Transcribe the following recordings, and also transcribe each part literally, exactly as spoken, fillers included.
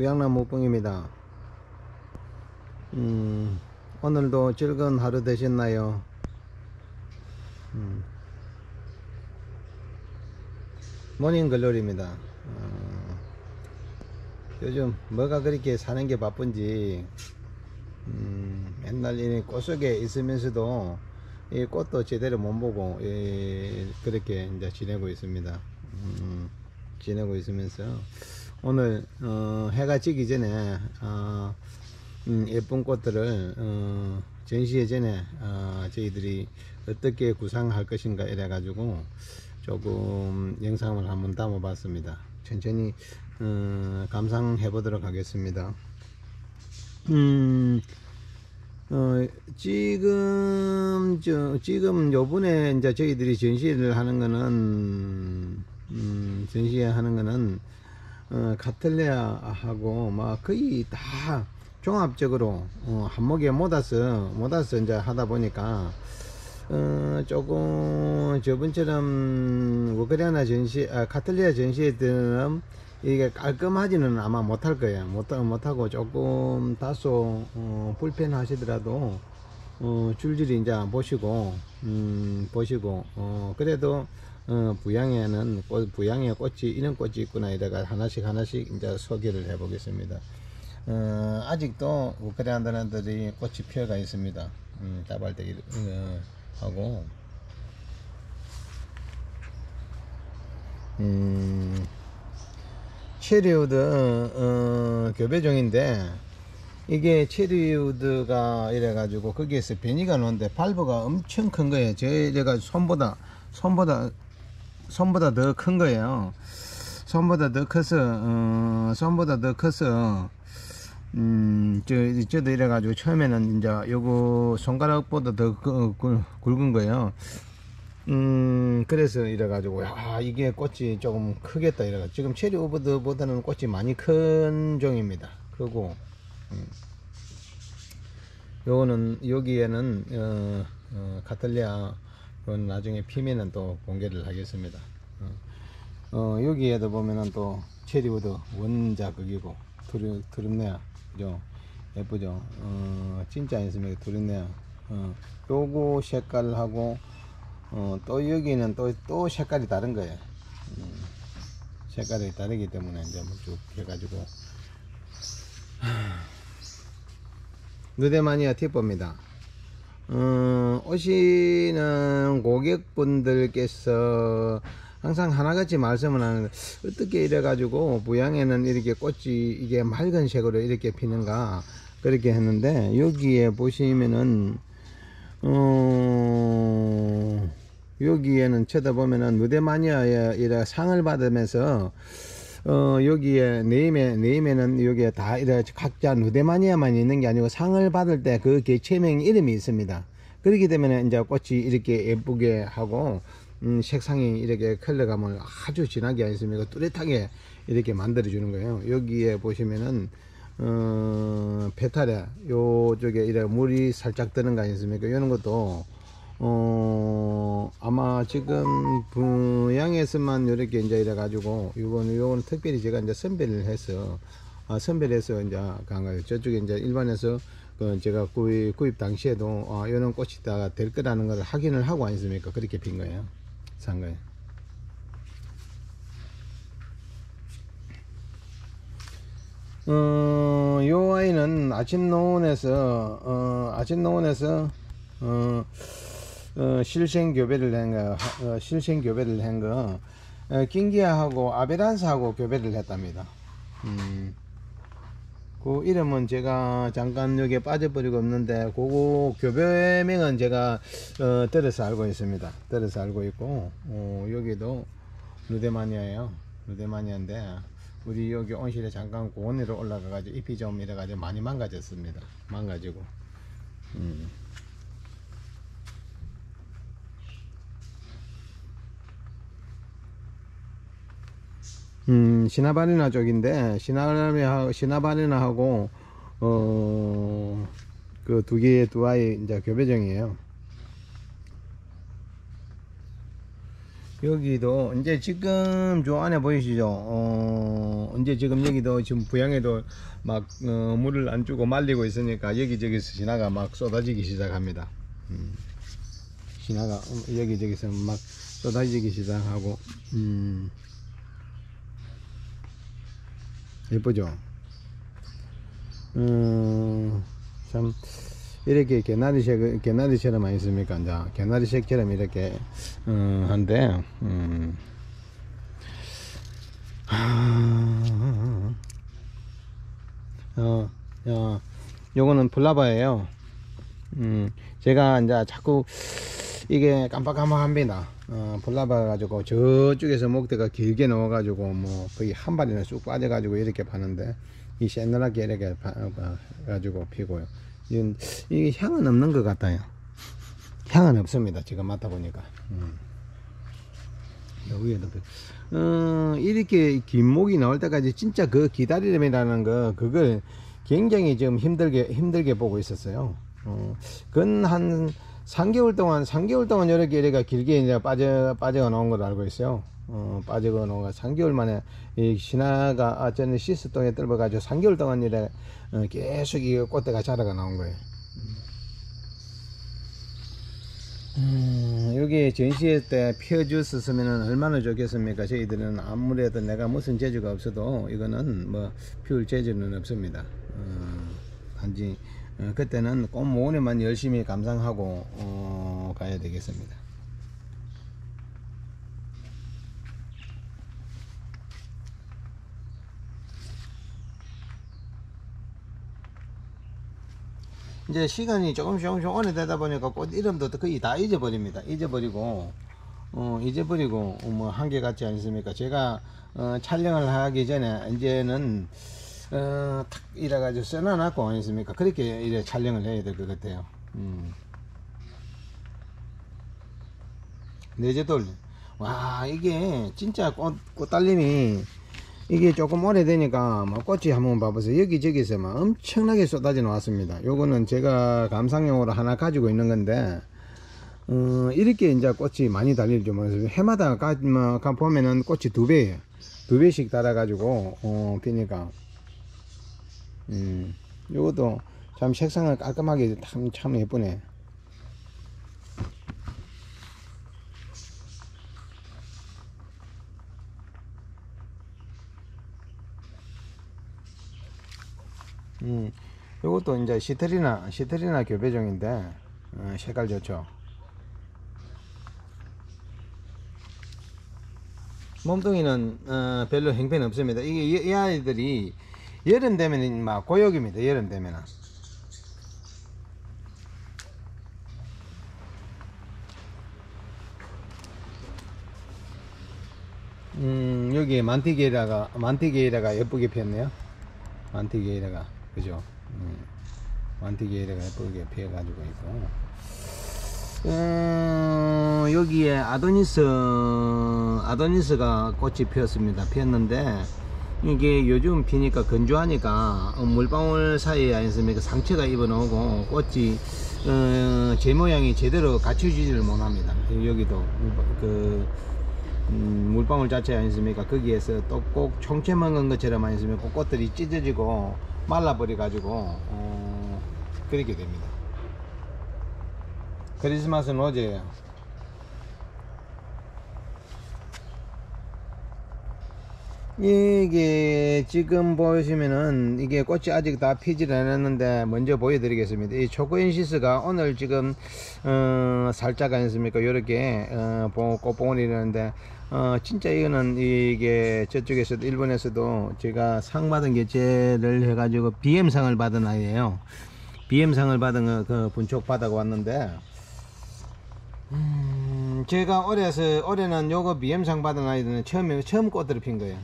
부양나무 뽕입니다. 음, 오늘도 즐거운 하루 되셨나요? 음, 모닝글로리입니다. 어, 요즘 뭐가 그렇게 사는 게 바쁜지 음, 맨날 이 꽃 속에 있으면서도 이 꽃도 제대로 못 보고 예, 그렇게 이제 지내고 있습니다. 음, 지내고 있으면서 오늘 어, 해가 지기 전에 어, 음, 예쁜 꽃들을 어, 전시회 전에 어, 저희들이 어떻게 구상할 것인가 이래 가지고 조금 영상을 한번 담아 봤습니다. 천천히 어, 감상해 보도록 하겠습니다. 음, 어, 지금, 저, 지금 요번에 이제 저희들이 전시회를 하는 거는, 음, 전시회 하는 거는, 어, 카틀레아하고, 막 거의 다 종합적으로, 어, 한목에 못아서, 못아서 이제 하다 보니까, 어, 조금, 저번처럼, 워크리아나 전시, 아, 카틀레아 전시회처럼, 이게 깔끔하지는 아마 못할 거예요. 못, 못하고 조금 다소 어, 불편하시더라도 어, 줄줄이 이제 보시고 음, 보시고 어, 그래도 어, 부양에는 꽃, 부양에 꽃이 이런 꽃이 있구나 이래가 하나씩 하나씩 이제 소개를 해 보겠습니다. 어, 아직도 우크라이나들이 꽃이 피어가 있습니다. 음, 다발대기 어, 하고 음, 체리우드 어, 교배종인데 이게 체리우드가 이래가지고 거기에서 변이가 나오는데 발브가 엄청 큰 거예요. 제가 손보다 손보다 손보다 더 큰 거예요. 손보다 더 커서 어, 손보다 더 커서 음, 저, 저도 이래가지고 처음에는 이제 요거 손가락보다 더 그, 그, 굵은 거예요. 음, 그래서 이래가지고, 야, 이게 꽃이 조금 크겠다, 이래가지고. 지금 체리 오버드보다는 꽃이 많이 큰 종입니다. 크고, 음. 요거는, 여기에는, 어, 어, 카틀리아, 그건 나중에 피면은 또 공개를 하겠습니다. 어, 어, 여기에도 보면은 또, 체리우드 원자극이고, 두릅, 두릅네야. 그죠? 예쁘죠? 어, 진짜 있습니다. 두릅네야. 어, 요거 색깔하고, 어, 또 여기는 또, 또 색깔이 다른 거예요. 음, 색깔이 다르기 때문에 이제 뭐 쭉 해가지고. 누데마니아 팁입니다. 어, 오시는 고객분들께서 항상 하나같이 말씀을 하는데, 어떻게 이래가지고, 부양에는 이렇게 꽃이 이게 맑은 색으로 이렇게 피는가, 그렇게 했는데, 여기에 보시면은, 어, 여기에는 쳐다보면은 누데마니아에 이래 상을 받으면서 어 여기에 네임에 네임에는 여기에 다 이래 각자 누데마니아만 있는 게 아니고 상을 받을 때 그 개체명 이름이 있습니다. 그렇기 때문에 이제 꽃이 이렇게 예쁘게 하고 음, 색상이 이렇게 컬러감을 아주 진하게 아니습니까? 뚜렷하게 이렇게 만들어 주는 거예요. 여기에 보시면은 어 페타레 요쪽에 이래 물이 살짝 드는 거 아니습니까? 이런 것도 어, 아마 지금 부양에서만 이렇게 이제 이래 가지고 요거는 요거는 특별히 제가 이제 선별을 해서 아, 선별을 해서 이제 간 거예요. 저쪽에 이제 일반에서 그 제가 구입, 구입 당시에도 아, 이런 꽃이 다 될 거라는 걸 확인을 하고 아니습니까? 그렇게 핀 거예요. 산 거예요. 어, 요 아이는 아침 노원에서 어, 아침 노원에서 어, 어, 실생 교배를 한 거, 어, 실생 교배를 한 거, 어, 긴기아하고 아베란스하고 교배를 했답니다. 음, 그 이름은 제가 잠깐 여기에 빠져버리고 없는데, 그거 교배명은 제가, 어, 들어서 알고 있습니다. 들어서 알고 있고, 어, 여기도 누데마니아예요. 누데마니아인데, 우리 여기 온실에 잠깐 고온으로 올라가가지고 잎이 좀 이래가지고 많이 망가졌습니다. 망가지고. 음. 음, 시나바리나 쪽인데, 시나바리나, 시나바리나하고, 어, 그 두 개의 두 아이, 이제 교배종이에요. 여기도 이제 지금 저 안에 보이시죠? 어, 이제 지금 여기도 지금 부양에도 막 어, 물을 안 주고 말리고 있으니까 여기저기서 신화가 막 쏟아지기 시작합니다. 음, 신화가 여기저기서 막 쏟아지기 시작하고, 음, 예쁘죠? 음, 참 이렇게 개나리색, 개나리처럼 많이 있습니까? 이제 개나리색처럼 이렇게 음, 한데, 음, 하... 어, 어, 요거는 플라바예요. 음, 제가 이제 자꾸 이게 깜빡깜빡합니다. 어, 플라바 가지고 저쪽에서 목대가 길게 넣어 가지고 뭐 거의 한 발이나 쑥 빠져 가지고 이렇게 파는데, 이 새노랗게 이렇게 파, 파, 가지고 피고요. 이건, 이 향은 없는 것 같아요. 향은 없습니다. 지금 맡아 보니까. 음. 위에도 어, 이렇게 긴 목이 나올 때까지 진짜 그 기다림이라는 거, 그걸 굉장히 지금 힘들게 힘들게 보고 있었어요. 어, 근 한 삼 개월 동안 삼 개월 동안 이렇게 이렇게 길게 이제 빠져 빠져 나온 걸 알고 있어요. 어, 빠져 나온 거 삼 개월 만에 이 신화가 아, 저는 시스통에 뜰어 가지고 삼 개월 동안 이래 어, 계속 이 꽃대가 자라가 나온 거예요. 음, 여기 전시회 때 피워주었으면 얼마나 좋겠습니까? 저희들은 아무래도 내가 무슨 재주가 없어도 이거는 뭐 피울 재주는 없습니다. 어, 단지 어, 그때는 꽃 모으기만 열심히 감상하고 어, 가야 되겠습니다. 이제 시간이 조금씩 조금씩 오래되다 보니까 꽃 이름도 거의 다 잊어버립니다. 잊어버리고 어, 잊어버리고 뭐 한계같지 않습니까? 제가 어, 촬영을 하기 전에 이제는 어, 탁 이래가지고 써놔놨고 아니습니까? 그렇게 이래 촬영을 해야 될 것 같아요. 음. 내제돌, 와, 이게 진짜 꽃, 꽃달림이 이게 조금 오래되니까 막 꽃이 한번 봐보세요. 여기저기서 막 엄청나게 쏟아져 나왔습니다. 요거는 제가 감상용으로 하나 가지고 있는 건데, 어, 이렇게 이제 꽃이 많이 달리죠. 해마다 가, 뭐, 가 보면은 꽃이 두 배예요. 두 배씩 달아가지고 어, 피니까. 음, 요것도 참 색상을 깔끔하게 참, 참 예쁘네. 음, 요것도 이제 시트리나, 시트리나 교배종인데, 어, 색깔 좋죠. 몸뚱이는 어, 별로 형편 없습니다. 이게 이, 이 아이들이 여름 되면 막 고역입니다. 여름 되면은. 음, 여기 만티게이라가 만티게이라가 예쁘게 피었네요. 만티게이라가 그죠? 음, 만티게이라가 예쁘게 피어가지고 있고, 어, 여기에 아도니스 아도니스가 꽃이 피었습니다. 피었는데 이게 요즘 피니까 건조하니까 물방울 사이에 아니습니까 상처가 입어나오고 꽃이 어, 제 모양이 제대로 갖춰지지를 못합니다. 여기도 그 음, 물방울 자체 아니습니까 거기에서 또 꼭 총채 먹은 것처럼 아니습니까 꽃들이 찢어지고 말라버려 가지고 어, 그렇게 됩니다. 크리스마스는 어제예요. 이게 지금 보시면은 이게 꽃이 아직 다 피질 않았는데 먼저 보여드리겠습니다. 이 초코인시스가 오늘 지금 어, 살짝 아니습니까 이렇게 어, 꽃봉오리 라는데 어, 진짜 이거는 이게 저쪽에서도 일본에서도 제가 상 받은 개체를 해가지고 비엠상을 받은 아이예요. 비엠상을 받은 그 분촉 받아 왔는데, 음, 제가 올해서 올해는 요거 비엠상 받은 아이들은 처음에 처음 꽃들을 핀 거예요.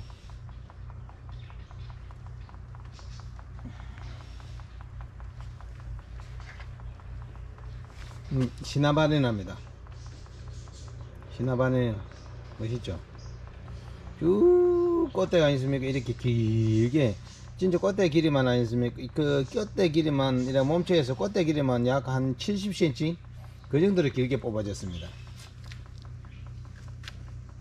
음, 시나바네나입니다. 시나바네 멋있죠? 쭉 꽃대가 아니습니까? 이렇게 길게 진짜 꽃대 길이만 아니습니까? 그 꽃대 길이만 이렇게 몸체에서 꽃대 길이만 약 한 칠십 센티미터 그 정도로 길게 뽑아졌습니다.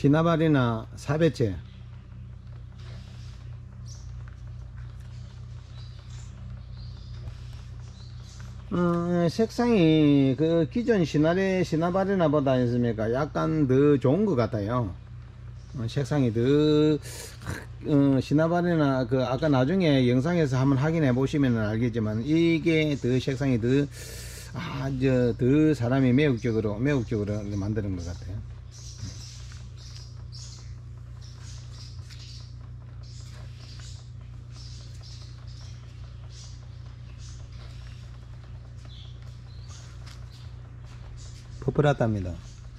시나발이나 사배째. 어, 색상이 그 기존 시나레 시나바리나 보다 있습니까? 약간 더 좋은 것 같아요. 어, 색상이 더 어, 시나바리나 그 아까 나중에 영상에서 한번 확인해 보시면 알겠지만 이게 더 색상이 더 아, 저, 더 사람이 매혹적으로 매혹적으로 만드는 것 같아요. 포프라타입니다.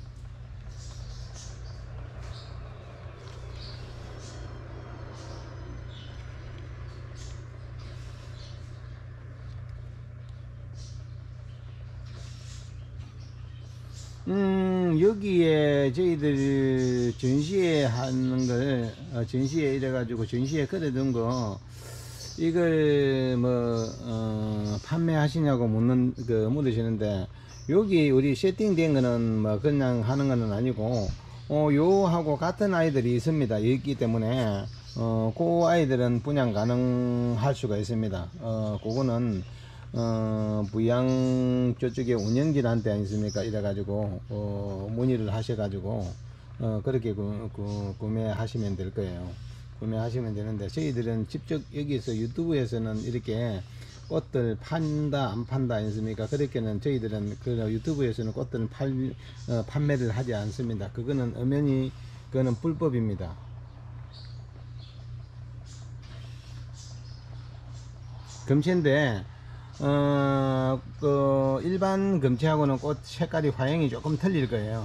음, 여기에 저희들 전시회 하는 걸, 어, 전시회 이래가지고 전시회 그려둔 거, 이걸 뭐, 어, 판매하시냐고 묻는, 그, 물으시는데, 여기 우리 세팅된 거는 뭐 그냥 하는 거는 아니고, 어, 요하고 같은 아이들이 있습니다. 있기 때문에, 어, 그 아이들은 분양 가능할 수가 있습니다. 어, 그거는, 어, 부양 저쪽에 운영진한테 아니습니까? 이래가지고, 어, 문의를 하셔가지고, 어, 그렇게 구, 구, 구매하시면 될 거예요. 구매하시면 되는데, 저희들은 직접 여기서 유튜브에서는 이렇게 꽃들 판다, 안 판다 아니습니까? 그렇게는 저희들은 그 유튜브에서는 꽃들은 팔, 어, 판매를 하지 않습니다. 그거는 엄연히, 그거는 불법입니다. 금체인데, 어, 그, 일반 금체하고는 꽃 색깔이 화형이 조금 틀릴 거예요.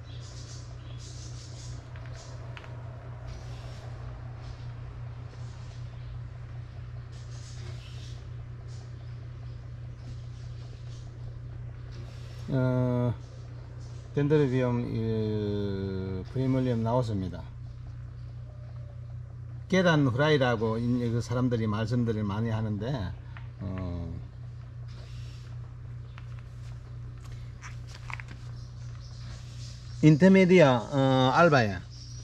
어, 덴드로비움, 프리몰리움 나왔습니다. 계란 후라이라고 그 사람들이 말씀들을 많이 하는데, 어, 인터메디아 어, 알바야.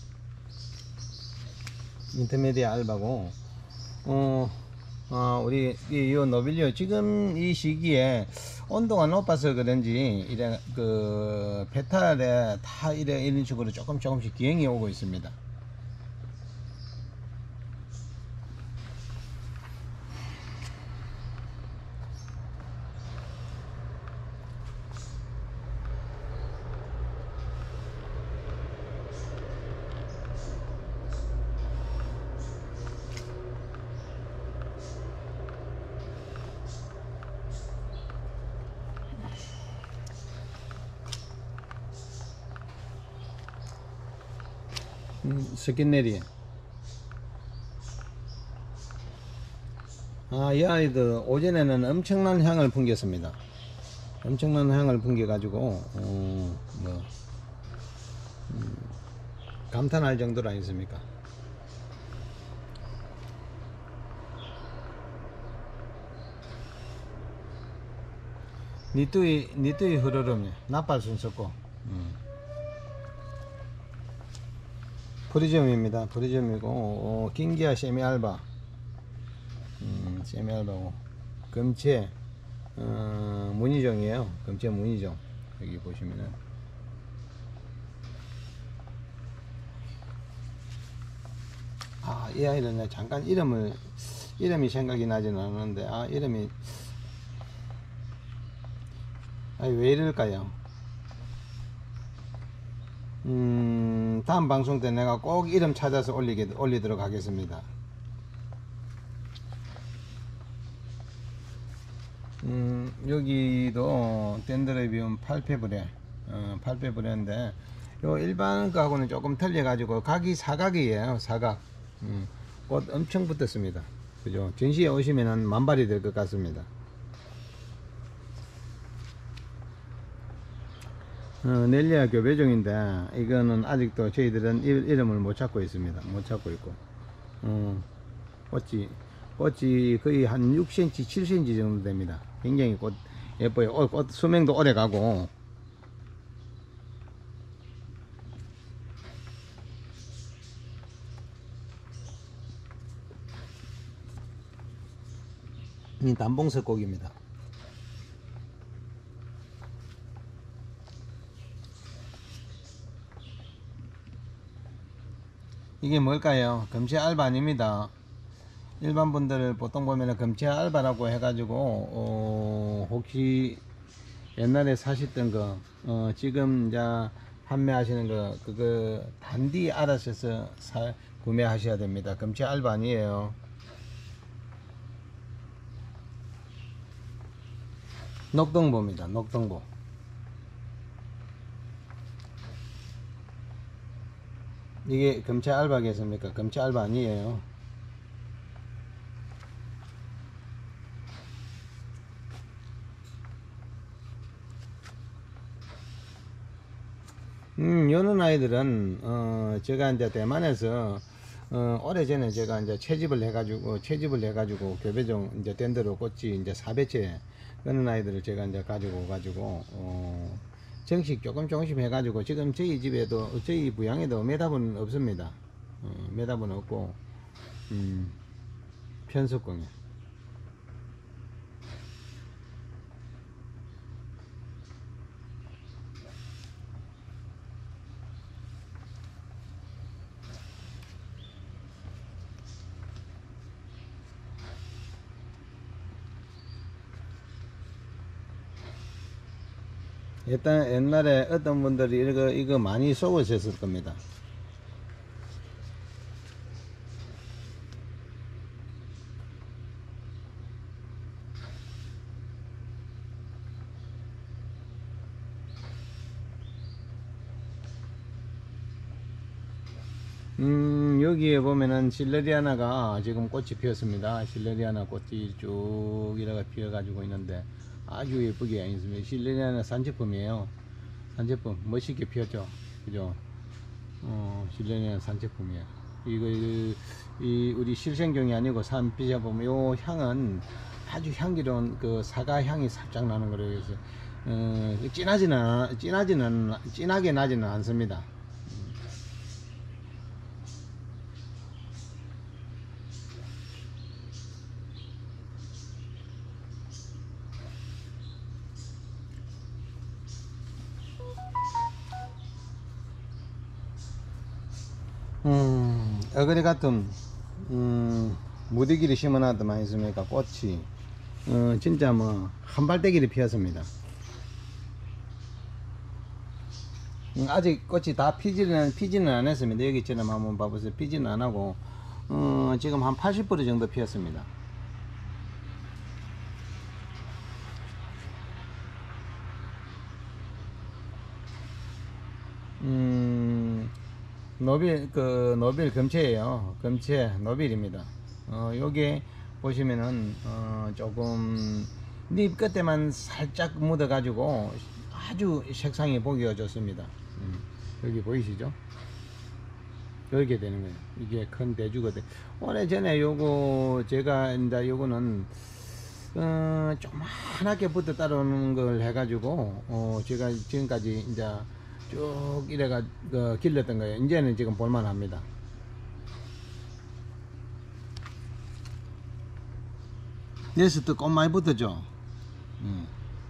인터메디아 알바고, 어, 어, 우리 이 노빌리오 지금 이 시기에 온도가 높아서 그런지 이래 그 페탈에 다 이래 이런 식으로 조금 조금씩 기형이 오고 있습니다. 음, 스킨네리. 아, 이 아이들 오전에는 엄청난 향을 풍겼습니다. 엄청난 향을 풍겨 가지고 어, 뭐 음, 감탄할 정도로 아니습니까? 니뚜이 니뚜이 흐르름이 나팔 순 섞고 음. 프리즘입니다. 프리즘이고 어, 긴기아 세미알바, 음, 세미알바고 금체 어, 무늬종이에요. 금체 무늬종. 여기 보시면은 아, 이 아이는 잠깐 이름을 이름이 생각이 나지는 않는데 아, 이름이 아, 왜 이럴까요? 음, 다음 방송 때 내가 꼭 이름 찾아서 올리게, 올리도록 하겠습니다. 음, 여기도 덴드로비움 팔페브레, 어, 팔페브레인데, 요 일반 거하고는 조금 틀려가지고, 각이 사각이에요, 사각. 음, 꽃 엄청 붙었습니다. 그죠? 전시에 오시면은 만발이 될 것 같습니다. 어, 넬리아 교배종인데 이거는 아직도 저희들은 이름을 못 찾고 있습니다. 못 찾고 있고 어, 꽃이 꽃이 거의 한 육 센티미터 칠 센티미터 정도 됩니다. 굉장히 꽃 예뻐요. 어, 꽃 수명도 오래 가고 이 단봉석 고기입니다. 이게 뭘까요? 금치 알바 아닙니다. 일반 분들 보통 보면은 금치 알바라고 해가지고 어, 혹시 옛날에 사셨던 거 어, 지금 이제 판매하시는 거 그거 단디 알아셔서 사, 구매하셔야 됩니다. 금치 알바 아니에요. 녹동보입니다. 녹동보. 이게 금치 알바겠습니까? 금치 알바 아니에요. 음, 요런 아이들은, 어, 제가 이제 대만에서, 어, 오래전에 제가 이제 채집을 해가지고, 채집을 해가지고, 교배종 이제 된 대로 꽃이 이제 사배째, 그런 아이들을 제가 이제 가지고 오가지고, 어, 정식 조금 조금씩 해가지고, 지금 저희 집에도, 저희 부양에도 매답은 없습니다. 어, 매답은 없고, 음, 편속공예. 일단 옛날에 어떤 분들이 이거 이거 많이 쏘으셨을 겁니다. 음, 여기에 보면은 실레리아나가 지금 꽃이 피었습니다. 실레리아나 꽃이 쭉 이래가 피어 가지고 있는데 아주 예쁘게 있습니다. 실레리아나 산제품이에요. 산제품 멋있게 피었죠. 그죠? 어, 실레리아나 산제품이에요. 이거 이, 이 우리 실생종이 아니고 산피자 보면 요 향은 아주 향기로운 그 사과 향이 살짝 나는 거로 해서 어, 진하지는 진하지는 진하게 나지는 않습니다. 음, 어그리 같은, 음, 무디기를 심어놨더만 있습니까? 꽃이, 어, 진짜 뭐, 한발대기를 피었습니다. 음, 아직 꽃이 다 피지는, 피지는 안 했습니다. 여기처럼 한번 봐보세요. 피지는 안 하고, 어, 지금 한 팔십 퍼센트 정도 피었습니다. 음, 노빌, 그, 노빌 금채예요. 금채, 노빌입니다. 어, 요게 보시면은, 어, 조금, 잎 끝에만 살짝 묻어가지고 아주 색상이 보기가 좋습니다. 음, 여기 보이시죠? 이렇게 되는 거예요. 이게 큰 대주거든. 오래전에 요거, 제가, 이제 요거는, 어, 조그맣게 붙어 따라오는 걸 해가지고, 어, 제가 지금까지 이제 쭉 이래가 그 길렀던 거예요. 이제는 지금 볼만합니다. 여기서 또 꽃 많이 붙었죠. 음.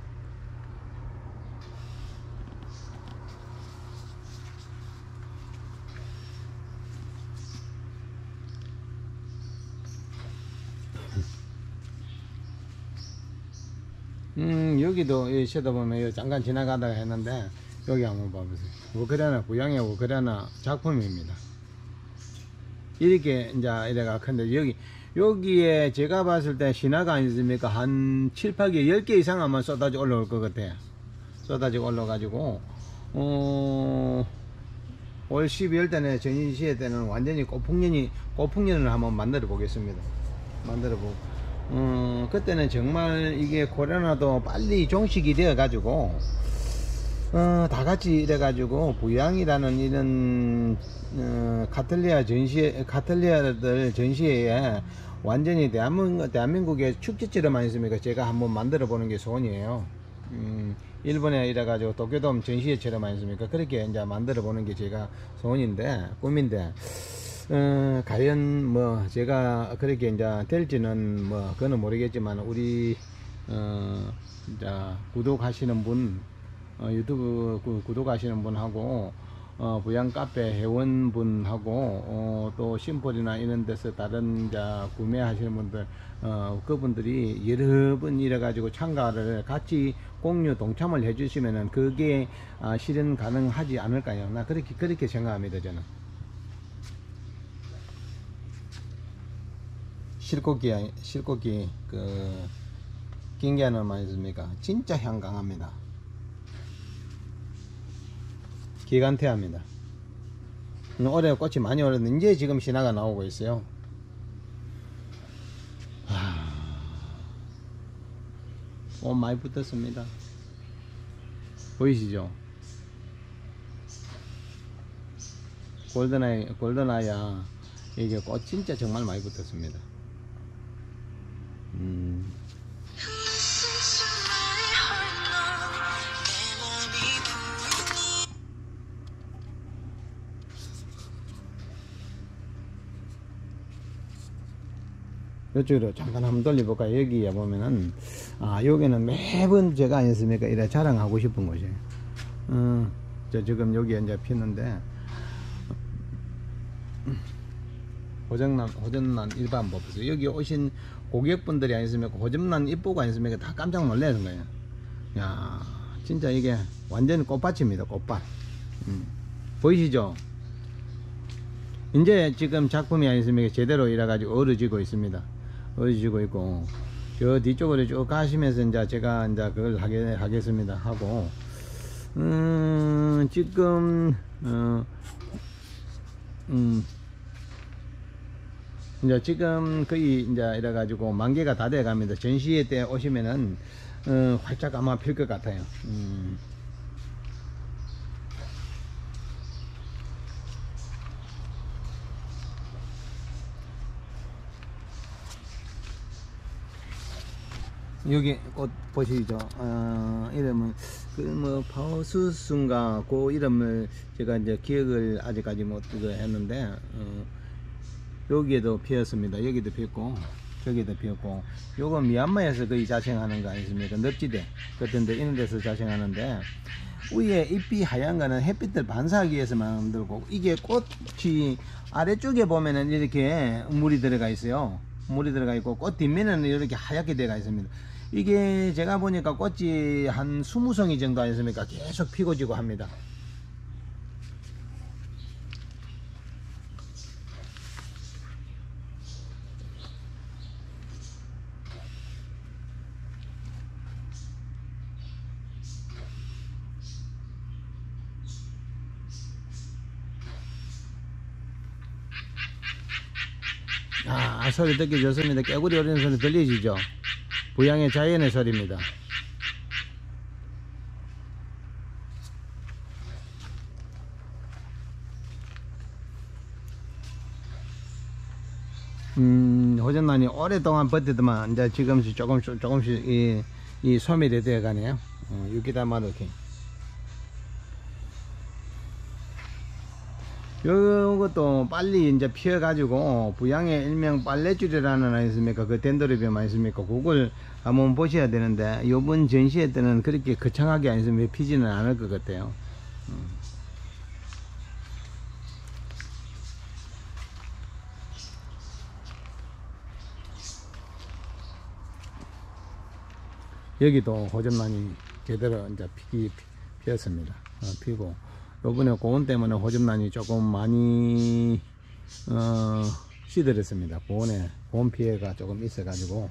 음, 여기도 이 쳐다보면 잠깐 지나가다가 했는데 여기 한번 봐보세요. 우크라이나 부양의 우크라이나 작품입니다. 이렇게 이제 이래가 큰데 여기 여기에 제가 봤을 때 신화가 아니십니까? 한 칠, 팔 개, 열 개 이상 아마 쏟아져 올라올 것 같아요. 쏟아지고 올라가지고 어, 올 십이월 때는 전시회 때는 완전히 꽃풍년이 꽃풍년을 한번 만들어 보겠습니다. 만들어 보고 음, 그때는 정말 이게 코로나도 빨리 종식이 되어 가지고 어, 다 같이 이래 가지고 부양이라는 이런 어, 카틀리아 전시회 카틀리아들 전시회에 완전히 대한민국, 대한민국의 축제처럼 아니습니까? 제가 한번 만들어 보는 게 소원이에요. 음, 일본에 이래 가지고 도쿄돔 전시회처럼 아니습니까? 그렇게 이제 만들어 보는 게 제가 소원인데 꿈인데 어, 과연 뭐 제가 그렇게 이제 될지는 뭐 그거는 모르겠지만 우리 어 이제 구독하시는 분 어, 유튜브 구, 구독하시는 분하고 어, 부양 카페 회원분하고 어, 또 심볼이나 이런 데서 다른 이제 구매하시는 분들 어, 그분들이 여러 번 이래 가지고 참가를 같이 공유 동참을 해 주시면은 그게 아, 실현 가능하지 않을까요? 나 그렇게 그렇게 생각합니다. 저는 실고기 실고기 그 김계는 말씀입니까? 진짜 향 강합니다. 기간태합니다. 올해 꽃이 많이 올랐는데 이제 지금 신화가 나오고 있어요. 하... 꽃 많이 붙었습니다. 보이시죠? 골든아이, 골든아야 이게 꽃 진짜 정말 많이 붙었습니다. 음. 이쪽으로 잠깐 한번 돌려볼까요? 여기에 보면은, 아, 여기는 매번 제가 아니었습니까? 이래 자랑하고 싶은 곳이에요. 어, 저 지금 여기 이제 피는데, 호정란, 호정란 일반 법에서 여기 오신 고객분들이 아니었습니까? 호정란 이쁘고 아니었습니까? 다 깜짝 놀라는 거예요. 야, 진짜 이게 완전 꽃밭입니다. 꽃밭. 음. 보이시죠? 이제 지금 작품이 아니었습니까? 제대로 이래가지고 어우러지고 있습니다. 어우러지고 있고, 저 뒤쪽으로 쭉 가시면서 이제 제가 이제 그걸 하게, 하겠습니다. 하고, 음, 지금, 어, 음, 이제 지금 거의 이제 이래가지고 만개가 다 돼 갑니다. 전시회 때 오시면은, 어, 활짝 아마 필 것 같아요. 음. 여기 꽃 보시죠. 어, 이름은 그 뭐 파우스순가 그 이름을 제가 이제 기억을 아직까지 못 그거 했는데 어, 여기에도 피었습니다. 여기도 피었고 저기도 피었고 요거 미얀마에서 거의 자생하는 거 아니십니까? 늪지대 같은데 이런 데서 자생하는데 위에 잎이 하얀 거는 햇빛을 반사하기 위해서 만들고 이게 꽃이 아래쪽에 보면은 이렇게 물이 들어가 있어요. 물이 들어가 있고 꽃 뒷면에는 이렇게 하얗게 들어가 있습니다. 이게 제가 보니까 꽃이 한 스무 송이 정도 아니습니까? 계속 피고 지고 합니다. 아, 소리 듣기 좋습니다. 깨구리 오리는 소리 들리시죠? 부양의 자연의 소리입니다. 음, 호전란이 오랫동안 버티더만 이제 지금씩 조금씩 조금씩 이, 이 소멸이 되어 가네요. 어, 유기다마도 이렇게. 요것도 빨리 이제 피어가지고 부양의 일명 빨래줄이라는 아니습니까? 그 덴드로비움 아니습니까? 그걸 한번 보셔야 되는데 요번 전시회 때는 그렇게 거창하게 아니습니까? 피지는 않을 것 같아요. 음. 여기도 호접란이 제대로 이제 피기 피었습니다. 어, 피고 요번에 고온 때문에 호접란이 조금 많이 어, 시들었습니다. 고온에 고온 피해가 조금 있어 가지고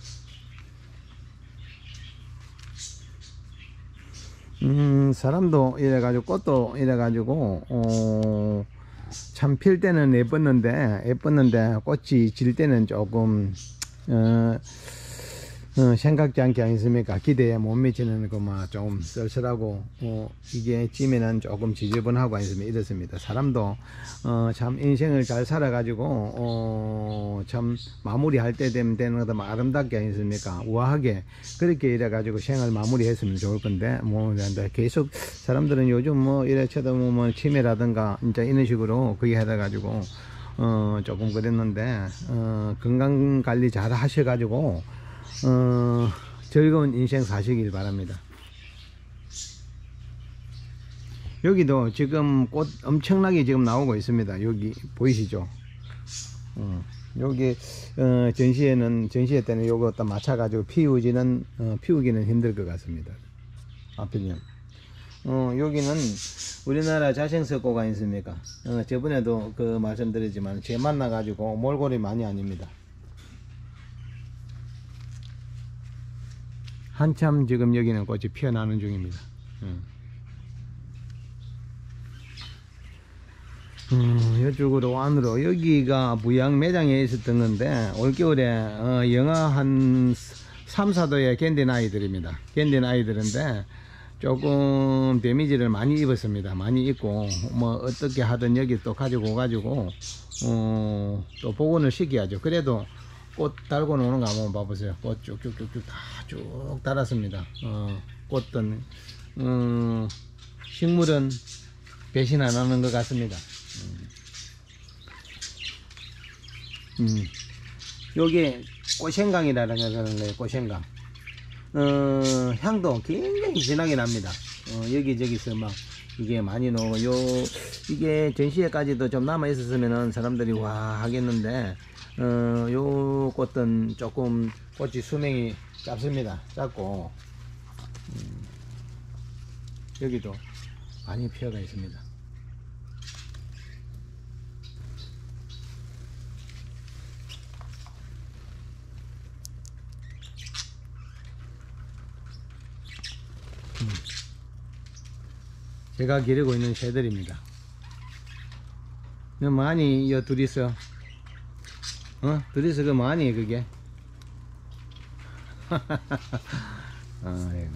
음 사람도 이래 가지고 꽃도 이래 가지고 어, 참 필 때는 예뻤는데 예뻤는데 꽃이 질 때는 조금 어, 어, 생각지 않게 아니습니까? 기대에 못 미치는 거막 좀 쓸쓸하고 어, 이게 지면은 조금 지저분하고 아니습니까? 이렇습니다. 사람도 어, 참 인생을 잘 살아가지고 어, 참 마무리할 때 되면 되는 것도 아름답게 아니습니까? 우아하게 그렇게 이래가지고 생을 마무리했으면 좋을 건데 뭐 계속 사람들은 요즘 뭐 이래 쳐다보면 치매라든가 진짜 이런 식으로 그게 해가지고 어, 조금 그랬는데 어, 건강 관리 잘 하셔가지고 어, 즐거운 인생 사시길 바랍니다. 여기도 지금 꽃 엄청나게 지금 나오고 있습니다. 여기 보이시죠? 어, 여기 어, 전시회는 전시회 때는 요거 딱 맞춰 가지고 피우지는 어, 피우기는 힘들 것 같습니다. 앞에는 어, 여기는 우리나라 자생석고가 있습니까? 어, 저번에도 그 말씀드렸지만 제 만나 가지고 몰골이 많이 아닙니다. 한참 지금 여기는 꽃이 피어나는 중입니다. 음. 음, 이쪽으로 안으로 여기가 무양 매장에 있었던 건데 올겨울에 어, 영하 한 삼, 사 도에 견딘 아이들입니다. 견딘 아이들인데 조금 데미지를 많이 입었습니다. 많이 입고 뭐 어떻게 하든 여기 또 가지고 가지고 어, 또 복원을 시켜야죠. 그래도 꽃 달고 노는 거 한번 봐보세요. 꽃 쭉쭉쭉쭉 다 쭉 달았습니다. 어, 꽃은 음, 식물은 배신 안 하는 것 같습니다. 음. 음. 요게 꽃생강이라는 거는 꽃생강. 어, 향도 굉장히 진하게 납니다. 어, 여기저기서 막 이게 많이 나오고 요 이게 전시회까지도 좀 남아 있었으면은 사람들이 와 하겠는데 어, 요 꽃은 조금 꽃이 수명이 짧습니다. 짧고 음, 여기도 많이 피어가 있습니다. 음. 제가 기르고 있는 새들입니다. 많이 여 둘이서 어? 둘이서 그 많이 그게 아, 예.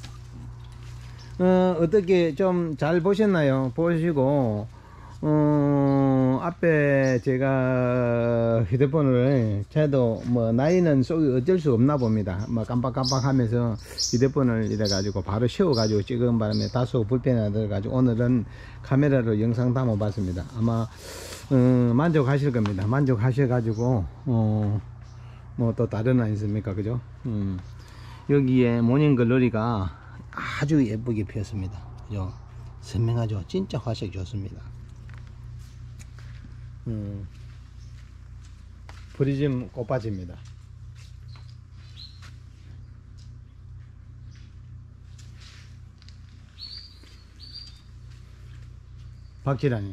어, 어떻게 좀 잘 보셨나요? 보시고 어, 앞에 제가 휴대폰을 저도 뭐 나이는 쏘기 어쩔 수 없나 봅니다. 뭐 깜빡깜빡 하면서 휴대폰을 이래 가지고 바로 세워 가지고 찍은 바람에 다소 불편하더 가지고 오늘은 카메라로 영상 담아 봤습니다. 아마 어, 만족하실 겁니다. 만족하셔 가지고 어, 뭐 또 다른 아니습니까, 그죠? 음, 여기에 모닝글로리가 아주 예쁘게 피었습니다. 그죠? 선명하죠? 진짜 화색 좋습니다. 음, 프리즘 꽃밭입니다. 박지란이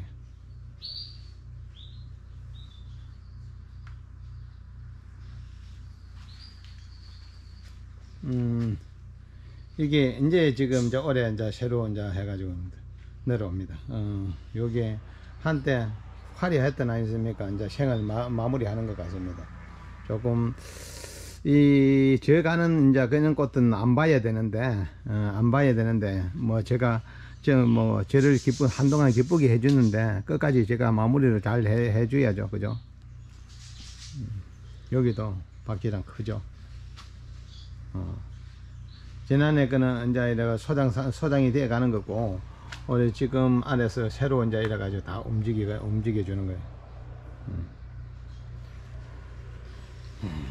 음, 이게 이제 지금 저 올해 이제 새로 이제 해가지고 내려옵니다. 어, 요게 한때 화려했던 아니습니까? 이제 생을 마, 마무리하는 것 같습니다. 조금 이 제가는 이제 그런 꽃은 안 봐야 되는데 어, 안 봐야 되는데 뭐 제가 저 뭐 저를 기쁘 한동안 기쁘게 해주는데 끝까지 제가 마무리를 잘 해, 해줘야죠, 그죠? 음, 여기도 박지랑 크죠. 어. 지난해 거는 이제 이래가 소장 소장이 되어 가는 거고 올해 지금 안에서 새로 이제 이래 가지고 다 움직이가 움직여 주는 거예요. 음. 음.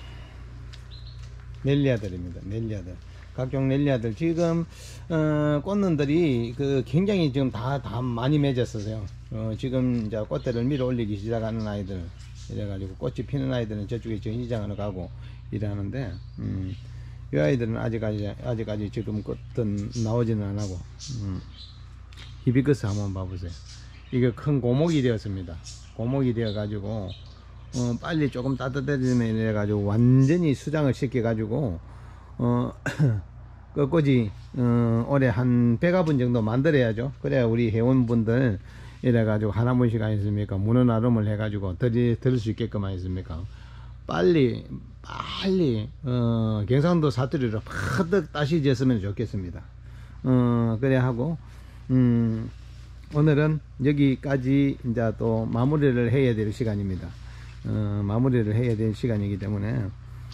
넬리아들입니다. 넬리아들. 각종 넬리아들 지금 어, 꽃눈들이 그 굉장히 지금 다 다 많이 맺었어요. 어, 지금 이제 꽃대를 밀어 올리기 시작하는 아이들 이래 가지고 꽃이 피는 아이들은 저쪽에 전시장으로 가고 이러는데 음, 이 아이들은 아직까지 아직까지 지금 꽃은 나오지는 안 하고 음, 히비커스 한번 봐보세요. 이게 큰 고목이 되었습니다. 고목이 되어 가지고 어, 빨리 조금 따뜻해지면 이래 가지고 완전히 수장을 시켜 가지고 어, 끝까지 어, 올해 한 백화분 정도 만들어야죠. 그래야 우리 회원분들 이래 가지고 하나 분씩 아니습니까? 문어 나름을 해 가지고 들이 들을 수 있게끔 아니습니까? 빨리 빨리 어, 경상도 사투리로 파득 다시 졌으면 좋겠습니다. 어, 그래 하고 음, 오늘은 여기까지 이제 또 마무리를 해야 될 시간입니다. 어, 마무리를 해야 될 시간이기 때문에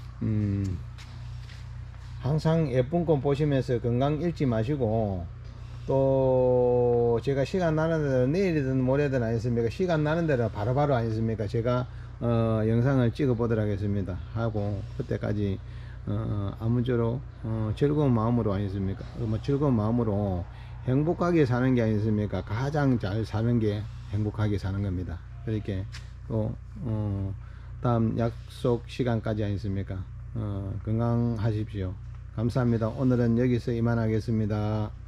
음, 항상 예쁜 꽃 보시면서 건강 잃지 마시고 또 제가 시간 나는 대로 내일이든 모레든 아니습니까? 시간 나는 대로 바로바로 아니습니까? 제가 어, 영상을 찍어 보도록 하겠습니다. 하고 그때까지 어, 아무쪼록 어, 즐거운 마음으로 아니습니까? 뭐 즐거운 마음으로 행복하게 사는 게 아니습니까? 가장 잘 사는 게 행복하게 사는 겁니다. 그렇게 또 어, 다음 약속 시간까지 아니습니까? 어, 건강하십시오. 감사합니다. 오늘은 여기서 이만하겠습니다.